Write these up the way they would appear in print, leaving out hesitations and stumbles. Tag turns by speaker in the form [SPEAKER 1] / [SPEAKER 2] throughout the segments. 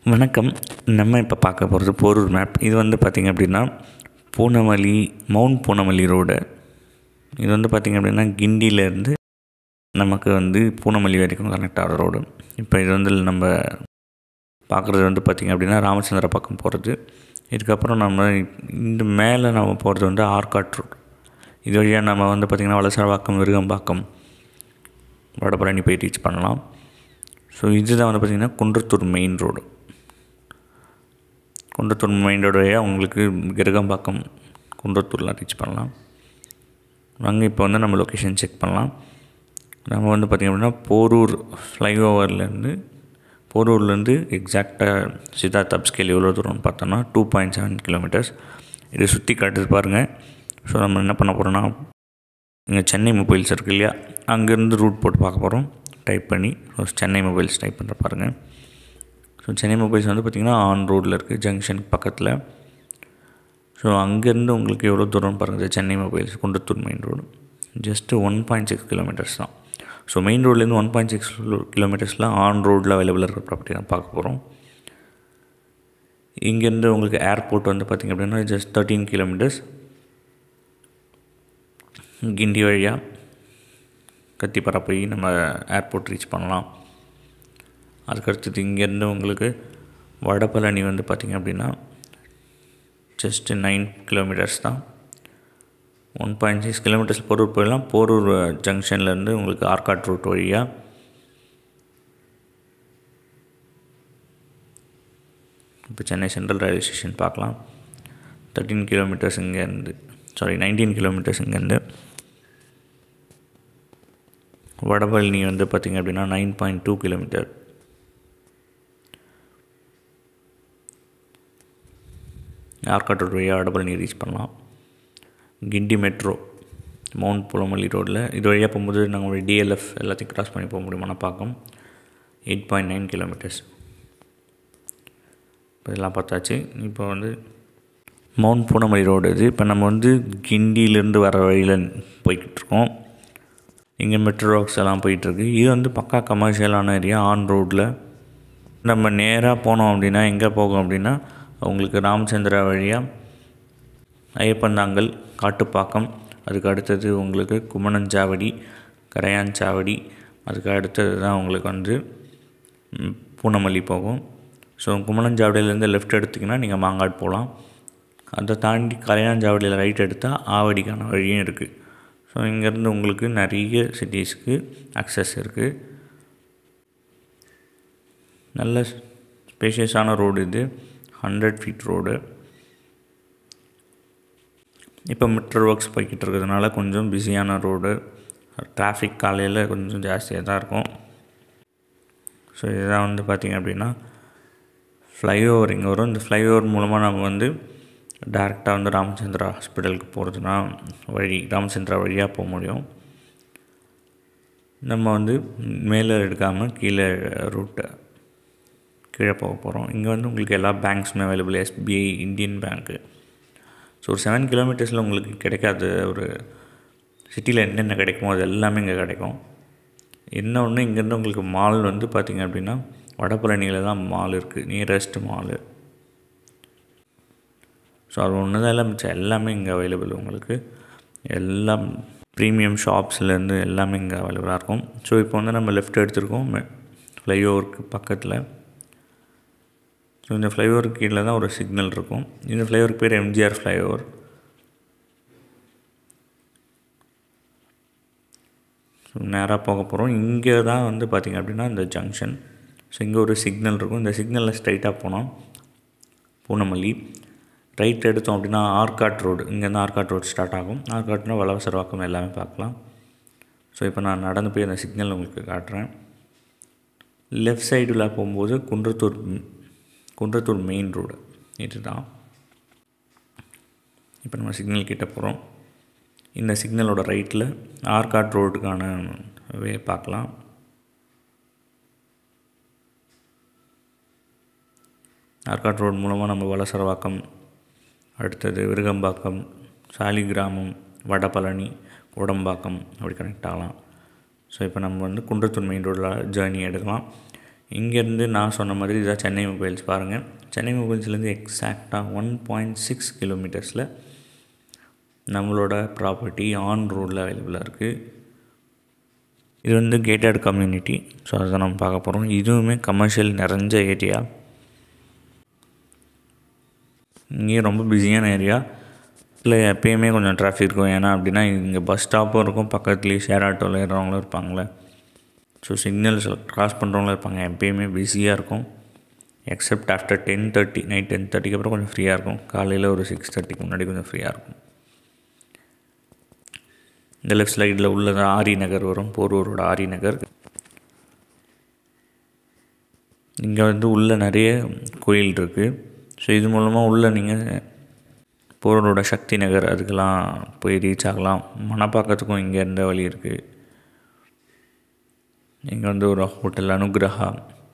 [SPEAKER 1] வணக்கம். நம்ம இப்போ பார்க்க போகிறது போரூர் மேப். இது வந்து பார்த்திங்க அப்படின்னா பூனமல்லி, மவுண்ட் பூனமல்லி ரோடு. இது வந்து பார்த்திங்க அப்படின்னா கிண்டியிலேருந்து நமக்கு வந்து பூனமல்லி வரைக்கும் கனெக்ட் ஆகிற ரோடு. இப்போ இது வந்து நம்ம பார்க்குறது வந்து பார்த்திங்க அப்படின்னா ராமச்சந்திரா பக்கம் போகிறது. இதுக்கப்புறம் நம்ம இந்த மேலே நம்ம போகிறது வந்து ஆர்காட் ரோடு. இது வழியாக நம்ம வந்து பார்த்திங்கன்னா வலசரவாக்கம், விருகம்பாக்கம், வடபழனி போய் ரீச் பண்ணலாம். ஸோ இதுதான் வந்து பார்த்திங்கன்னா Kundrathur main road. Kundrathur main road வழியாக உங்களுக்கு விருகம்பாக்கம், குன்றத்தூர்லாம் ரீச் பண்ணலாம். வாங்க இப்போ வந்து நம்ம லொக்கேஷன் செக் பண்ணலாம். நம்ம வந்து பார்த்திங்க அப்படின்னா போரூர் போரூர்லேருந்து எக்ஸாக்டாக சித்தார்த் அப்ஸ்கேல் எவ்வளோ தூரம்னு பார்த்தோன்னா 2.7 கிலோமீட்டர்ஸ். இதை சுற்றி காட்டுது பாருங்கள். ஸோ நம்ம என்ன பண்ண போகிறோன்னா, இங்கே சென்னை மொபைல்ஸ் இருக்குது இல்லையா, அங்கேருந்து ரூட் போட்டு பார்க்க போகிறோம். டைப் பண்ணி சென்னை மொபைல்ஸ் டைப் பண்ணுற பாருங்கள். ஸோ சென்னை மொபைல்ஸ் வந்து பார்த்திங்கன்னா ஆன் ரோடில் இருக்குது, ஜங்ஷன் பக்கத்தில். ஸோ அங்கேருந்து உங்களுக்கு எவ்வளோ தூரம் பாருங்கள். Chennai mobiles Kundrathur main road just 1.6 kilometres தான். ஸோ மெயின் ரோட்லேருந்து 1.6 கிலோமீட்டர்ஸில் ஆன் ரோடில் அவைலபிள் இருக்கிற ப்ராப்பர்ட்டி தான் பார்க்க போகிறோம். இங்கேருந்து உங்களுக்கு ஏர்போர்ட் வந்து பார்த்திங்க அப்படின்னா ஜஸ்ட் 13 கிலோமீட்டர்ஸ். கிண்டி வழியாக கத்திப்பாரா போய் நம்ம ஏர்போர்ட் ரீச் பண்ணலாம். அதுக்கடுத்தது இங்கேருந்து உங்களுக்கு வடபழனி வந்து பார்த்திங்க அப்படின்னா ஜஸ்ட்டு 9 கிலோமீட்டர்ஸ் தான். 1.6 கிலோமீட்டர்ஸ் போரூர் போயிடலாம். போரூர் ஜங்ஷன்லேருந்து உங்களுக்கு ஆர்காட் ரூட் வழியாக இப்போ சென்னை சென்ட்ரல் ரயில்வே ஸ்டேஷன் பார்க்கலாம். 13 கிலோமீட்டர்ஸ் இங்கேருந்து 19 கிலோமீட்டர்ஸ் இங்கேருந்து. வடபழனி வந்து பார்த்திங்க அப்படின்னா 9.2 கிலோமீட்டர். ஆர்காட் ரோட் வழியாக வடபழனி ரீச் பண்ணலாம். கிண்டி மெட்ரோ மவுண்ட் பூனமல்லி ரோட்டில் இது வழியாக போகும்போது நாங்கள் டிஎல்எஃப் எல்லாத்தையும் க்ராஸ் பண்ணி போக முடியுமான பார்க்கும். 8.9 கிலோமீட்டர்ஸ். இப்போ இதெல்லாம் பார்த்தாச்சு. இப்போ வந்து மவுண்ட் பூனமல்லி ரோடு இது. இப்போ நம்ம வந்து கிண்டியிலேருந்து வர வழியில் போய்கிட்ருக்கோம். இங்கே மெட்ரோ ஒர்க்ஸ் எல்லாம் போயிட்டுருக்கு. இது வந்து பக்கா கமர்ஷியலான ஏரியா. ஆன் ரோட்டில் நம்ம நேராக போனோம் அப்படின்னா எங்கே போகும் அப்படின்னா உங்களுக்கு ராமச்சந்திரா வழியாக ஐயப்பந்தாங்கல், காட்டுப்பாக்கம், அதுக்கு அடுத்தது உங்களுக்கு குமணஞ்சாவடி, கரையாஞ்சாவடி, அதுக்கு அடுத்தது தான் உங்களுக்கு வந்து பூனமல்லி போகும். ஸோ குமணஞ்சாவடியிலேருந்து லெஃப்ட் எடுத்திங்கன்னா நீங்கள் மாங்காடு போகலாம். அதை தாண்டி கரையாஞ்சாவடியில் ரைட் எடுத்தால் ஆவடிக்கான வழியும் இருக்குது. ஸோ இங்கேருந்து உங்களுக்கு நிறைய சிட்டிஸ்க்கு அக்சஸ் இருக்குது. நல்ல ஸ்பேஷியஸான ரோடு இது. 100 ஃபீட் ரோடு. இப்போ மெட்ரோ ஒர்க்ஸ் போய்கிட்டு இருக்கிறதுனால கொஞ்சம் பிஸியான ரோடு. டிராஃபிக் காலையில் கொஞ்சம் ஜாஸ்தியாக தான் இருக்கும். ஸோ இதுதான் வந்து பார்த்திங்க அப்படின்னா ஃப்ளைஓவர் இங்கே வரும். இந்த ஃப்ளைஓவர் மூலமாக நம்ம வந்து டேரெக்டாக வந்து ராமச்சந்திரா ஹாஸ்பிட்டலுக்கு போகிறதுனா ராமச்சந்திரா வழியாக போக முடியும். நம்ம வந்து மேலே எடுக்காமல் கீழே போக போகிறோம். இங்கே வந்து உங்களுக்கு எல்லா பேங்க்ஸுமே available. SBI, Indian bank. So ஒரு 7 கிலோமீட்டர்ஸில் உங்களுக்கு கிடைக்காத ஒரு சிட்டியில் என்னென்ன கிடைக்குமோ அது எல்லாமே இங்கே கிடைக்கும். என்ன ஒன்று இங்கேருந்து உங்களுக்கு மால் வந்து பார்த்திங்க அப்படின்னா வடபழனியில் தான் மால் இருக்குது, நியரஸ்ட் மாலு. ஸோ அது ஒன்று தான் எல்லாம் மிச்சம் எல்லாமே இங்கே அவைலபிள். உங்களுக்கு எல்லாம் ப்ரீமியம் ஷாப்ஸ்லேருந்து எல்லாமே இங்கே அவைலபிளாக இருக்கும். ஸோ இப்போ வந்து நம்ம லெஃப்ட் எடுத்துருக்கோம் ஃப்ளைஓவருக்கு பக்கத்தில். ஸோ இந்த ஃப்ளைஓவருக்கு கீழே தான் ஒரு சிக்னல் இருக்கும். இந்த ஃப்ளைஓவருக்கு பேர் எம்ஜிஆர் ஃப்ளைஓவர். ஸோ நேராக போக போகிறோம். இங்கே தான் வந்து பார்த்திங்க அப்படின்னா இந்த ஜங்ஷன். ஸோ இங்கே ஒரு சிக்னல் இருக்கும். இந்த சிக்னலில் ஸ்ட்ரைட்டாக போனோம் பூனமல்லி. ரைட் எடுத்தோம் அப்படின்னா ஆர்காட் ரோடு. இங்கேருந்து ஆர்காட் ரோடு ஸ்டார்ட் ஆகும். ஆர்காட்னா வலசரவாக்கம் எல்லாமே பார்க்கலாம். ஸோ இப்போ நான் நடந்து போய் அந்த சிக்னல் உங்களுக்கு காட்டுறேன். லெஃப்ட் சைடில் போகும்போது குன்றத்தூர் மெயின் ரோடு இது தான். இப்போ நம்ம சிக்னல் கிட்டே போகிறோம். இந்த சிக்னலோட ரைட்டில் ஆர்காட் ரோடுக்கான வே பார்க்கலாம். ஆர்காட் ரோடு மூலமாக நம்ம வலசரவாக்கம், அடுத்தது விருகம்பாக்கம், சாலிகிராமம், வடபழனி, கோடம்பாக்கம் அப்படி கனெக்ட் ஆகலாம். ஸோ இப்போ நம்ம வந்து குன்றத்தூர் மெயின் ரோடில் ஜேர்னி எடுக்கலாம். இங்கேருந்து நான் சொன்ன மாதிரி இதான் சென்னை மொபைல்ஸ் பாருங்கள். சென்னை மொபைல்ஸ்லேருந்து எக்ஸாக்டாக 1.6 கிலோமீட்டர்ஸில் நம்மளோட ப்ராப்பர்ட்டி ஆன் ரோடில் அவைலபிளாக இருக்குது. இது வந்து கேட்டட் கம்யூனிட்டி. ஸோ அதை நம்ம பார்க்க போகிறோம். இதுவுமே கமர்ஷியல் நிறைஞ்ச ஏரியா. இங்கேயும் ரொம்ப பிஸியான ஏரியா. இல்லை எப்போயுமே கொஞ்சம் டிராஃபிக் இருக்கும். ஏன்னா அப்படின்னா இங்கே பஸ் ஸ்டாப்பும் இருக்கும், பக்கத்துலேயே ஷேர் ஆட்டோவில் ஏறவங்களும் இருப்பாங்களே. ஸோ சிக்னல்ஸ் க்ராஸ் பண்ணுறவங்களும் இருப்பாங்க. எப்போயுமே பிஸியாக இருக்கும். எக்ஸப்ட் ஆஃப்டர் 10:30 நைட் 10:30க்கு அப்புறம் கொஞ்சம் ஃப்ரீயாக இருக்கும். காலையில் ஒரு 6:30க்கு முன்னாடி கொஞ்சம் ஃப்ரீயாக இருக்கும். இந்த லெஃப்ட் சைடில் உள்ளது ஆரி நகர் வரும், போரூரோட ஆரி நகர். இங்கே வந்து உள்ளே நிறைய கோயில் இருக்குது. ஸோ இது மூலமாக உள்ளே நீங்கள் போரூரோட சக்தி நகர் அதுக்கெல்லாம் போய் ரீச் ஆகலாம். மணப்பாக்கத்துக்கும் இங்கே இருந்த வழி இருக்குது. இங்கே வந்து ஒரு ஹோட்டல் அனுகிரகா,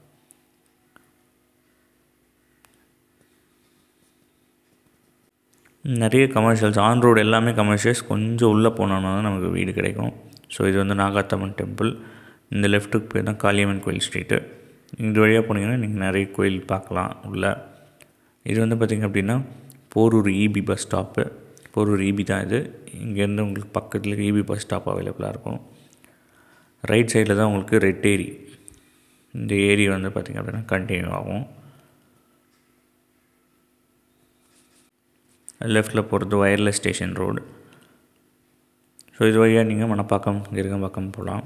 [SPEAKER 1] நிறைய கமர்ஷியல்ஸ் ஆன் ரோடு எல்லாமே கமர்ஷியல்ஸ். கொஞ்சம் உள்ளே போனோன்னா தான் நமக்கு வீடு கிடைக்கும். ஸோ இது வந்து நாகாத்தம்மன் டெம்பிள். இந்த லெஃப்ட்டுக்கு போய் தான் காளியம்மன் கோயில் ஸ்ட்ரீட்டு. இந்த வழியாக போனீங்கன்னா நீங்கள் நிறைய கோயில் பார்க்கலாம் உள்ள. இது வந்து பார்த்திங்க அப்படின்னா Porur EB bus stop. Porur EB தான் இது. இங்கேருந்து உங்களுக்கு பக்கத்தில் இபி பஸ் ஸ்டாப் அவைலபிளாக இருக்கும். ரைட் சைடில் தான் உங்களுக்கு ரெட் ஏரி. இந்த ஏரி வந்து பார்த்திங்க அப்படின்னா கண்டினியூ ஆகும். லெஃப்ட்டில் போகிறது வயர்லெஸ் ஸ்டேஷன் ரோடு. ஸோ இது வழியாக நீங்கள் மணப்பாக்கம் கிருகம்பாக்கம் போகலாம்.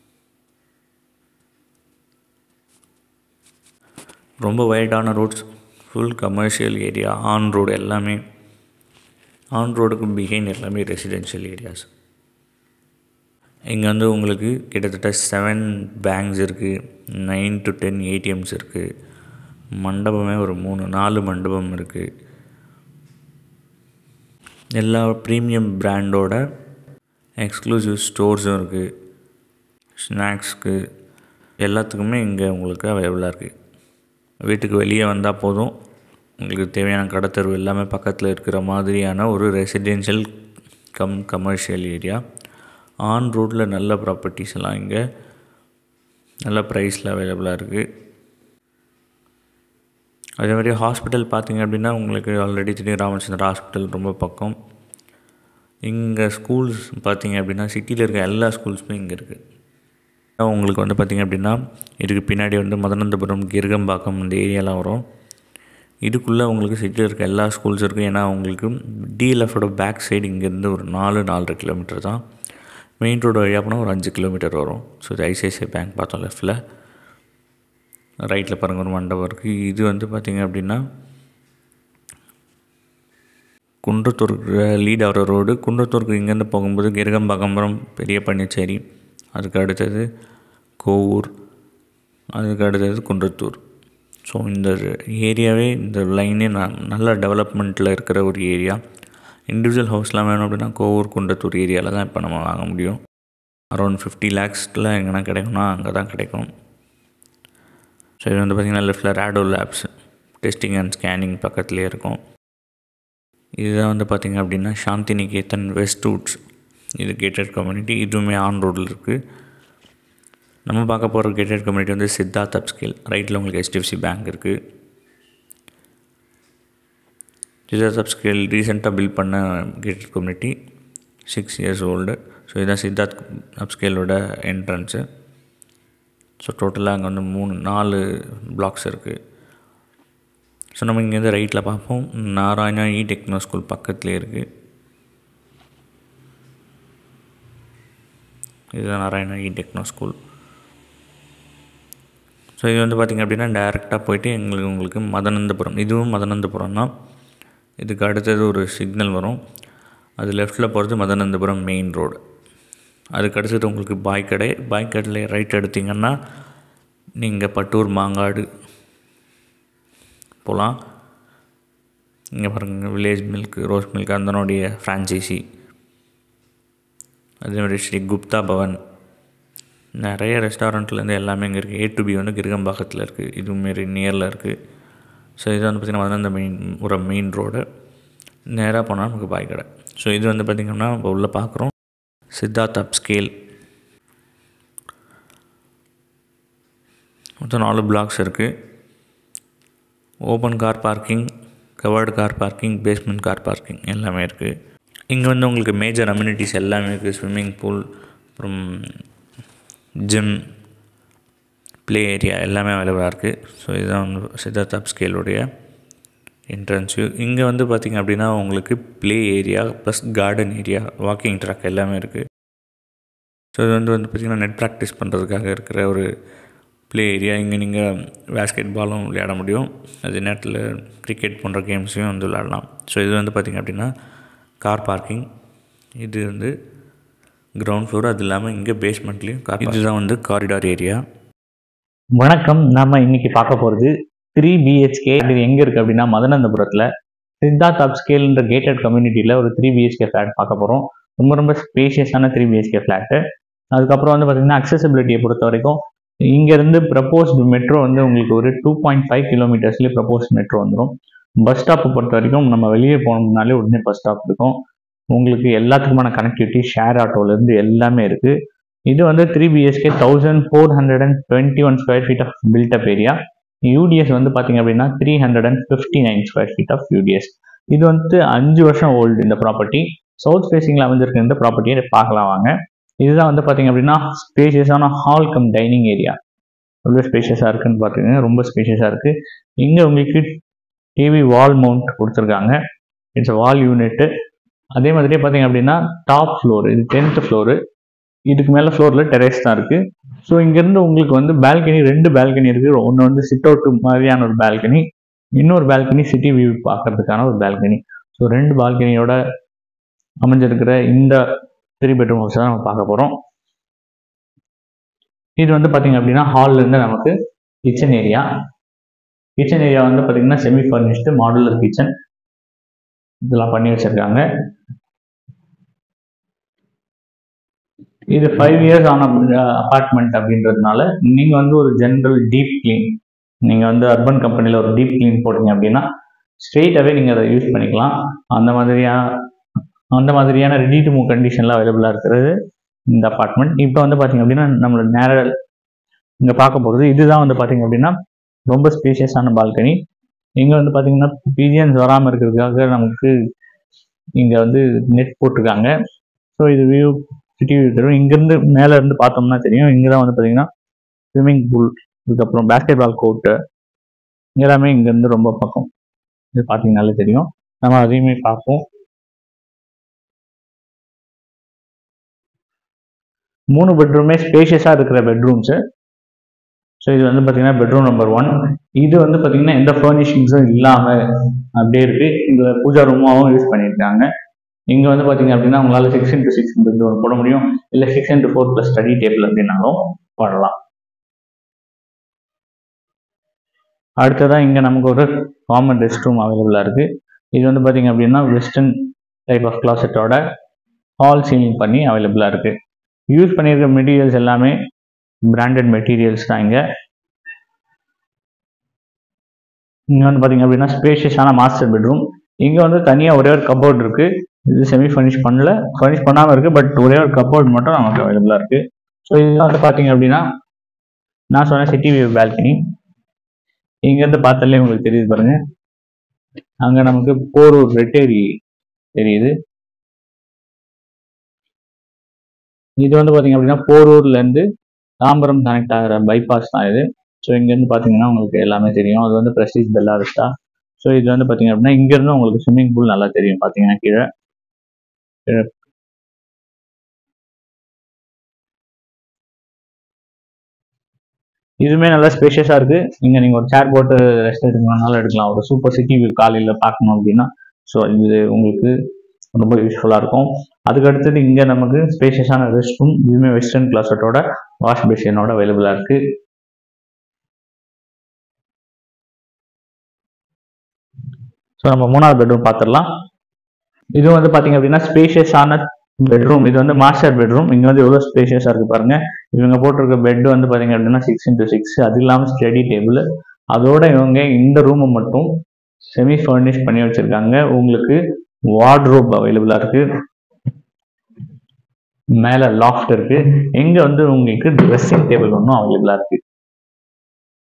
[SPEAKER 1] ரொம்ப வைடான roads, full commercial area. On road எல்லாமே ஆன் ரோடுக்கு பிஹைண்ட் எல்லாமே ரெசிடென்ஷியல் ஏரியாஸ். இங்கே வந்து உங்களுக்கு கிட்டத்தட்ட 7 பேங்க்ஸ் இருக்குது, 9 to 10 ஏடிஎம்ஸ் இருக்குது. மண்டபமே ஒரு 3-4 மண்டபம் இருக்குது. எல்லா ப்ரீமியம் பிராண்டோட எக்ஸ்க்ளூசிவ் ஸ்டோர்ஸும் இருக்குது. ஸ்நாக்ஸ்க்கு எல்லாத்துக்குமே இங்கே உங்களுக்கு அவைலபிளாக இருக்குது. வீட்டுக்கு வெளியே வந்தால் போதும், உங்களுக்கு தேவையான கடத்தெருவு எல்லாமே பக்கத்தில் இருக்கிற மாதிரியான ஒரு ரெசிடென்ஷியல் கமர்ஷியல் ஏரியா. ஆன் ரோட்டில் நல்ல ப்ராப்பர்ட்டிஸ் எல்லாம் இங்கே நல்ல ப்ரைஸில் அவைலபிளாக இருக்குது. அதே மாதிரி ஹாஸ்பிட்டல் பார்த்திங்க அப்படின்னா உங்களுக்கு ஆல்ரெடி தெரியும், ராமச்சந்திரா ஹாஸ்பிட்டல் ரொம்ப பக்கம். இங்கே ஸ்கூல்ஸ் பார்த்திங்க அப்படின்னா சிட்டியில் இருக்க எல்லா ஸ்கூல்ஸுமே இங்கே இருக்குது. உங்களுக்கு வந்து பார்த்திங்க அப்படின்னா இதுக்கு பின்னாடி வந்து மதனந்தபுரம், கிருகம்பாக்கம் இந்த ஏரியாலாம் வரும். இதுக்குள்ளே உங்களுக்கு சிட்டியில் இருக்க எல்லா ஸ்கூல்ஸ் இருக்குது. ஏன்னா உங்களுக்கு டிஎல்எஃபோட பேக் சைடு இங்கேருந்து ஒரு 4-4.5 கிலோமீட்டர் தான். மெயின் ரோடு வழியாக போனால் ஒரு 5 கிலோமீட்டர் வரும். ஸோ இது ஐசிஐசிஐ பேங்க் பார்த்தோம் லெஃப்ட்டில். ரைட்டில் பாருங்கள் ஒரு மண்டபம் இருக்குது. இது வந்து பார்த்திங்க அப்படின்னா குன்றத்தூருக்கு லீட் ஆகிற ரோடு. குன்றத்தூருக்கு இங்கேருந்து போகும்போது கிருகம்பாக்கம், பெரிய பன்னிச்சேரி, அதுக்கு அடுத்தது கோவூர், அதுக்கு அடுத்தது குன்றத்தூர். ஸோ இந்த ஏரியாவே இந்த லைனே நல்ல டெவலப்மெண்ட்டில் இருக்கிற ஒரு ஏரியா. இண்டிவிஜுவல் ஹவுஸ்லாம் வேணும் அப்படின்னா கோவூர், குன்றத்தூர் ஏரியாவில் தான் இப்போ நம்ம வாங்க முடியும். அரௌண்ட் 50 lakhs எங்கன்னா கிடைக்கும்னா அங்கே தான் கிடைக்கும். ஸோ இது வந்து பார்த்திங்கன்னா லெஃப்ட்டில் Rado labs testing and scanning பக்கத்துலேயே இருக்கும். இதுதான் வந்து பார்த்திங்க அப்படின்னா சாந்தி நிகேதன் வெஸ்ட்வுட்ஸ். இது கேட்டட் கம்யூனிட்டி. இதுவுமே ஆன் ரோடில் இருக்குது. நம்ம பார்க்க போகிற கேட்டட் கம்யூனிட்டி வந்து சித்தார்த் அப்ஸ்கேல். ரைட்டில் உங்களுக்கு HDFC பேங்க் இருக்குது. சித்தார்த் அப்ஸ்கேல் ரீசெண்டாக பில்ட் பண்ண gated community, 6 years old. So இதுதான் சித்தார்த் அப்ஸ்கேலோட என்ட்ரன்ஸு. ஸோ டோட்டலாக அங்கே வந்து 4 பிளாக்ஸ் இருக்குது. ஸோ நம்ம இங்கேருந்து ரைட்டில் பார்ப்போம். நாராயணா டெக்னோ ஸ்கூல் பக்கத்துலேயே இருக்குது. இதுதான் நாராயணா டெக்னோ ஸ்கூல். ஸோ இது வந்து பார்த்திங்க அப்படின்னா டேரெக்டாக போய்ட்டு உங்களுக்கு மதனந்தபுரம், இதுவும் மதனந்தபுரம் தான். இதுக்கு அடுத்தது ஒரு சிக்னல் வரும். அது லெஃப்ட்டில் போகிறது மதனந்தபுரம் மெயின் ரோடு. அதுக்கு அடுத்தது உங்களுக்கு பாய்க்கடையில் ரைட் எடுத்திங்கன்னா நீங்கள் பட்டூர் மாங்காடு போகலாம். இங்கே பாருங்கள் வில்லேஜ் மில்க், ரோஸ் மில்க் அதனுடைய ஃப்ரான்ச்சைசி. அதேமாதிரி ஸ்ரீ குப்தா பவன், நிறைய ரெஸ்டாரண்ட்லேருந்து எல்லாமே இங்கே இருக்குது. A to B வந்து கிருகம்பாக்கத்தில் இருக்குது. இதுமாரி நியரில் இருக்குது. ஸோ இது வந்து பார்த்திங்கன்னா ஒரு மெயின் ரோடு. நேராக போனால் நமக்கு பாய்க்கடை. ஸோ இது வந்து பார்த்திங்கன்னா இப்போ உள்ளே பார்க்குறோம் சித்தார்த் அப்ஸ்கேல். மொத்தம் 4 பிளாக்ஸ் இருக்குது. Open car parking, covered car parking, basement car parking எல்லாமே இருக்குது. இங்கே வந்து உங்களுக்கு மேஜர் அம்யூனிட்டிஸ் எல்லாமே இருக்குது. ஸ்விம்மிங் பூல், அப்புறம் ஜிம், ப்ளே ஏரியா எல்லாமே அவைலபிளாக இருக்குது. ஸோ இதுதான் வந்து சித்தார்த் அப்ஸ்கேலுடைய என்ட்ரன்ஸ் வியூ. இங்கே வந்து பார்த்திங்க அப்படின்னா உங்களுக்கு play area plus garden area, walking track எல்லாமே இருக்குது. ஸோ இது வந்து பார்த்திங்கன்னா நெட் ப்ராக்டிஸ் பண்ணுறதுக்காக இருக்கிற ஒரு ப்ளே ஏரியா. இங்கே நீங்கள் பேஸ்கெட் பாலும் விளையாட முடியும், அதே நேரத்தில் கிரிக்கெட் போன்ற கேம்ஸையும் வந்து விளையாடலாம். ஸோ இது வந்து பார்த்திங்க அப்படின்னா கார் பார்க்கிங். இது வந்து கிரவுண்ட் ஃப்ளோர். அது இல்லாமல் இங்கே பேஸ்மெண்ட்லேயும் கார். இதுதான் வந்து காரிடார் ஏரியா.
[SPEAKER 2] வணக்கம். நம்ம இன்னைக்கு பார்க்க போகிறது 3 BHK. இது எங்கே இருக்குது அப்படின்னா மதனந்தபுரத்தில் சித்தார்த் அப்ஸ்கேல்ன்ற கேட்டட் கம்யூனிட்டியில் ஒரு 3 BHK ஃப்ளாட் பார்க்க போகிறோம். ரொம்ப ஸ்பேஷியஸான 3 BHK ஃப்ளாட்டு. அதுக்கப்புறம் வந்து பார்த்திங்கன்னா அக்சசிபிலிட்டியை பொறுத்த வரைக்கும் இங்கேருந்து ப்ரப்போஸ்டு மெட்ரோ வந்து உங்களுக்கு ஒரு 2.5 கிலோமீட்டர்ஸ்லேயே ப்ரப்போஸ்ட் மெட்ரோ வந்துடும். பஸ் ஸ்டாப்பை பொறுத்த வரைக்கும் நம்ம வெளியே போனோம்னாலே உடனே பஸ் ஸ்டாப் இருக்கும். உங்களுக்கு எல்லாத்துக்குமான கனெக்டிவிட்டி ஷேர் ஆட்டோலேருந்து எல்லாமே இருக்குது. இது வந்து 3 BHK 1421 square feet of built up area. UDS வந்து பார்த்திங்க அப்படின்னா 359 ஸ்கொயர் ஃபீட் ஆஃப் யூடிஎஸ். இது வந்து 5 வருஷம் ஓல்டு இந்த ப்ராப்பர்ட்டி. சவுத் ஃபேஸிங்கில் அமைஞ்சிருக்க இந்த ப்ராப்பர்ட்டியை பார்க்கலாம் வாங்க. இதுதான் வந்து பார்த்திங்க அப்படின்னா ஸ்பேஷியஸான ஹால் கம் டைனிங் ஏரியா. எவ்வளோ ஸ்பேஷியஸாக இருக்குன்னு பார்த்துக்கோங்க. ரொம்ப ஸ்பேஷியஸாக இருக்குது. இங்கே உங்களுக்கு டிவி வால் மவுண்ட் கொடுத்துருக்காங்க. It's wall unit. அதே மாதிரியே பார்த்திங்க அப்படின்னா டாப் ஃப்ளோர், இது 10th ஃப்ளோரு. இதுக்கு மேலே ஃப்ளோரில் டெரேஸ் தான் இருக்குது. ஸோ இங்கேருந்து உங்களுக்கு வந்து பால்கனி, 2 பால்கனி இருக்குது. ஒன்று வந்து சிட் அவுட் மாதிரியான ஒரு பால்கனி, இன்னொரு பால்கனி சிட்டி வியூ பார்க்கறதுக்கான ஒரு பால்கனி. ஸோ 2 பால்கனியோட அமைஞ்சிருக்கிற இந்த 3 பெட்ரூம் ஹவுஸ் தான் நம்ம பார்க்க போகிறோம். இது வந்து பார்த்திங்க அப்படின்னா ஹால்லேருந்து நமக்கு கிச்சன் ஏரியா. கிச்சன் ஏரியா வந்து பார்த்திங்கன்னா செமி ஃபர்னிஷ்டு மாடுலர் கிச்சன் இதெல்லாம் பண்ணி வச்சுருக்காங்க. இது 5 இயர்ஸ் ஆன அப்பார்ட்மெண்ட் அப்படின்றதுனால நீங்கள் வந்து ஒரு ஜென்ரல் டீப் கிளீன், நீங்கள் வந்து அர்பன் கம்பெனியில் ஒரு டீப் கிளீன் போட்டிங்க அப்படின்னா ஸ்ட்ரெயிட்டாகவே நீங்கள் அதை யூஸ் பண்ணிக்கலாம். அந்த மாதிரியான ரெடி டு மூவ் கண்டிஷனில் அவைலபிளாக இருக்கிறது இந்த அப்பார்ட்மெண்ட். இப்போ வந்து பார்த்திங்க அப்படின்னா நம்மளோட நேரல் இங்கே பார்க்க போகிறது இதுதான் வந்து பார்த்திங்க அப்படின்னா ரொம்ப ஸ்பேஷியஸான பால்கனி. இங்கே வந்து பார்த்திங்கன்னா பிஜிஎன்ஸ் வராமல் இருக்கிறதுக்காக நமக்கு இங்கே வந்து நெட் போட்டிருக்காங்க. ஸோ இது வியூ சிட்டி வியூ தரும். இங்கேருந்து மேலே இருந்து பார்த்தோம்னா தெரியும். இங்கே தான் வந்து பார்த்திங்கன்னா ஸ்விம்மிங் பூல், இதுக்கப்புறம் பேஸ்கெட் பால் கோர்ட்டு எல்லாமே இங்கேருந்து ரொம்ப பக்கம். இது பார்த்தீங்கன்னாலே தெரியும். நம்ம அதையுமே பார்ப்போம். 3 பெட்ரூமே ஸ்பேஷியஸாக இருக்கிற பெட்ரூம்ஸு. ஸோ இது வந்து பார்த்திங்கன்னா பெட்ரூம் நம்பர் 1. இது வந்து பார்த்திங்கன்னா எந்த ஃபர்னிஷிங்ஸும் இல்லாமல் அப்படியே இருக்குது. இங்கே பூஜா ரூமாகவும் யூஸ் பண்ணியிருக்காங்க. இங்கே வந்து பார்த்திங்க அப்படின்னா உங்களால் 6x6 பெட் ஒன்று போட முடியும், இல்லை 6x4 + ஸ்டடி டேபிள் அப்படின்னாலும் போடலாம். அடுத்ததான் இங்கே நமக்கு ஒரு காமன் ரெஸ்ட் ரூம் அவைலபிளாக இருக்குது. இது வந்து பார்த்திங்க அப்படின்னா வெஸ்டர்ன் டைப் ஆஃப் கிளாசட்டோட ஹால் சீலிங் பண்ணி அவைலபிளாக இருக்குது. யூஸ் பண்ணியிருக்க மெட்டீரியல்ஸ் எல்லாமே பிராண்டட் மெட்டீரியல்ஸ் தான். இங்கே வந்து பார்த்திங்க அப்படின்னா ஸ்பேஷியஸான மாஸ்டர் பெட்ரூம். இங்கே வந்து தனியாக ஒரே ஒரு கப்போர்ட் இருக்குது. இது செமி ஃபர்னிஷ் பண்ணாமல் இருக்குது. பட் ஒரே ஒரு கப்போர்ட் மட்டும் நமக்கு அவைலபிளாக இருக்குது. ஸோ இதெல்லாம் வந்து பார்த்திங்க அப்படின்னா நான் சொன்ன சிட்டி வியூ பால்கனி. இங்கேருந்து பார்த்தாலே உங்களுக்கு தெரியுது பாருங்க. அங்கே நமக்கு போரூர் ரெட்டேரி தெரியுது. இது வந்து பார்த்திங்க அப்படின்னா போரூர்லேருந்து தாம்பரம் கனெக்ட் ஆகிற பைபாஸ் தான் இது. ஸோ இங்கேருந்து பார்த்தீங்கன்னா உங்களுக்கு எல்லாமே தெரியும். அது வந்து பிரஸ்டீஜ் பெல்லா விஸ்டா. ஸோ இது வந்து பார்த்திங்க அப்படின்னா இங்கேருந்து உங்களுக்கு ஸ்விம்மிங் பூல் நல்லா தெரியும். பார்த்தீங்கன்னா கீழே இதுவுமே நல்லா ஸ்பேஷியஸாக இருக்குது. இங்கே நீங்கள் ஒரு சேர் போட்டு ரெஸ்ட் எடுக்கணும்னாலும் எடுக்கலாம். ஒரு சூப்பர் சிட்டி வியூ காலையில் பார்க்கணும் அப்படின்னா ஸோ இது உங்களுக்கு ரொம்ப யூஸ்ஃபுல்லாக இருக்கும். அதுக்கு அடுத்தது இங்கே நமக்கு ஸ்பேஷியஸான ரெஸ்ட் ரூம். இதுவுமே வெஸ்டர்ன் கிளாசட்டோட வாஷ் பேசினோட அவைலபிளாக இருக்குது. ஸோ நம்ம 3வது பெட்ரூம் பார்த்துடலாம். இது வந்து பார்த்தீங்க அப்படின்னா ஸ்பேஷியஸான பெட்ரூம். இது வந்து மாஸ்டர் பெட்ரூம். இங்கே வந்து எவ்வளோ ஸ்பேஷியஸாக இருக்குது பாருங்க. இவங்க போட்டிருக்க பெட் வந்து பார்த்தீங்க அப்படின்னா 6x6. அது இல்லாமல் ஸ்டடி டேபிள். அதோட இவங்க இந்த ரூமை மட்டும் செமி ஃபர்னிஷ் பண்ணி வச்சிருக்காங்க. உங்களுக்கு வார்ட்ரோப் அவைலபிளாக இருக்குது. மேலே லாஃப்ட் இருக்குது. இங்கே வந்து உங்களுக்கு ட்ரெஸ்ஸிங் டேபிள் ஒன்றும் அவைலபிளாக இருக்குது.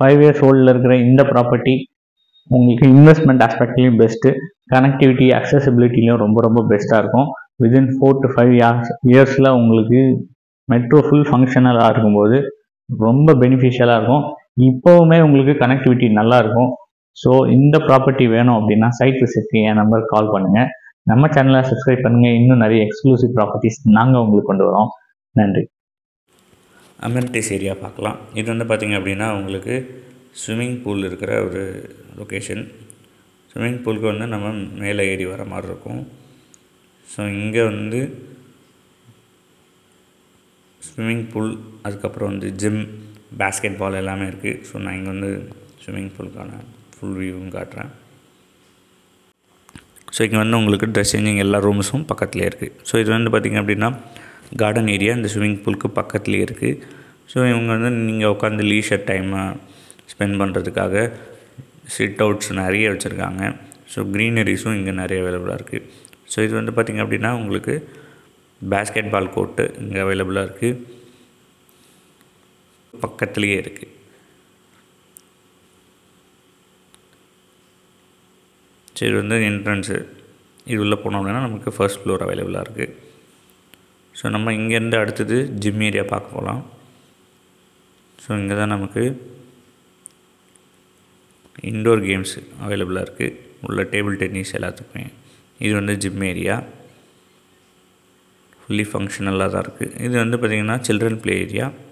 [SPEAKER 2] 5 இயர்ஸ் ஓல்டில் இருக்கிற இந்த ப்ராப்பர்ட்டி உங்களுக்கு இன்வெஸ்ட்மெண்ட் ஆஸ்பெக்ட்லேயும் பெஸ்ட்டு, கனெக்டிவிட்டி அக்சசிபிலிட்டிலையும் ரொம்ப ரொம்ப பெஸ்ட்டாக இருக்கும். வித்தின் 4 to 5 இயர்ஸில் உங்களுக்கு மெட்ரோ ஃபுல் ஃபங்க்ஷனலாக இருக்கும்போது ரொம்ப பெனிஃபிஷியலாக இருக்கும். இப்போவுமே உங்களுக்கு கனெக்டிவிட்டி நல்லா இருக்கும். ஸோ இந்த ப்ராப்பர்ட்டி வேணும் அப்படின்னா சைட் விசிட்க்கு என் நம்பருக்கு கால் பண்ணுங்கள். நம்ம சேனலை சப்ஸ்கிரைப் பண்ணுங்கள். இன்னும் நிறைய எக்ஸ்க்ளூசிவ் ப்ராப்பர்ட்டிஸ் நாங்கள் உங்களுக்கு கொண்டு வரோம். நன்றி.
[SPEAKER 1] அமெனிட்டிஸ் ஏரியா பார்க்கலாம். இது வந்து பார்த்திங்க அப்படின்னா உங்களுக்கு ஸ்விம்மிங் பூல் இருக்கிற ஒரு லொக்கேஷன். ஸ்விம்மிங் பூலுக்கு வந்து நம்ம மேலே ஏறி வர மாதிரி இருக்கும். ஸோ இங்கே வந்து ஸ்விம்மிங் பூல், அதுக்கப்புறம் வந்து ஜிம், பேஸ்கெட் பால் எல்லாமே இருக்குது. ஸோ நான் இங்கே வந்து ஸ்விம்மிங் பூலுக்கான ஃபுல் வியூவும் காட்டுறேன். ஸோ இங்கே வந்து உங்களுக்கு ட்ரெஸ் சேஞ்சிங் எல்லா ரூம்ஸும் பக்கத்துலேயே இருக்குது. ஸோ இது வந்து பார்த்திங்க அப்படின்னா கார்டன் ஏரியா இந்த ஸ்விம்மிங் பூலுக்கு பக்கத்துலேயே இருக்குது. ஸோ இவங்க வந்து நீங்கள் உட்காந்து லீஷர் டைமை ஸ்பெண்ட் பண்ணுறதுக்காக சிட் அவுட்ஸ் நிறைய வச்சுருக்காங்க. ஸோ க்ரீனரிஸும் இங்கே நிறைய அவைலபிளாக இருக்குது. ஸோ இது வந்து பார்த்திங்க அப்படின்னா உங்களுக்கு பேஸ்கெட் பால் கோர்ட்டு இங்கே அவைலபிளாக இருக்குது, பக்கத்துலேயே இருக்குது. சரி, இது வந்து என்ட்ரன்ஸு. இது உள்ளே போனோம் அப்படின்னா நமக்கு ஃபர்ஸ்ட் ஃப்ளோர் அவைலபிளாக இருக்குது. ஸோ நம்ம இங்கேருந்து அடுத்தது ஜிம் ஏரியா பார்க்க போகலாம். ஸோ இங்கே தான் நமக்கு இன்டோர் கேம்ஸ் அவைலபிளாக இருக்குது, உள்ள டேபிள் டென்னிஸ் எல்லாத்துக்குமே. இது வந்து ஜிம் ஏரியா ஃபுல்லி ஃபங்க்ஷனலாக தான் இருக்குது. இது வந்து பார்த்திங்கன்னா சில்ட்ரன் ப்ளே ஏரியா.